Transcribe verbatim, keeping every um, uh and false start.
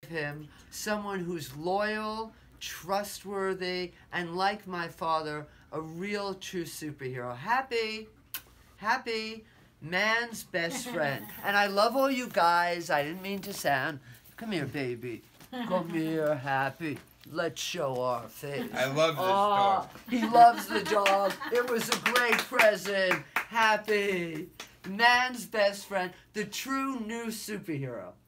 him someone who's loyal, trustworthy, and like my father, a real true superhero. Happy, happy, man's best friend. And I love all you guys. I didn't mean to sound. Come here, baby. Come here, Happy. Let's show our face. I love this oh, dog. He loves the dog. It was a great present. Happy. Man's best friend. The true new superhero.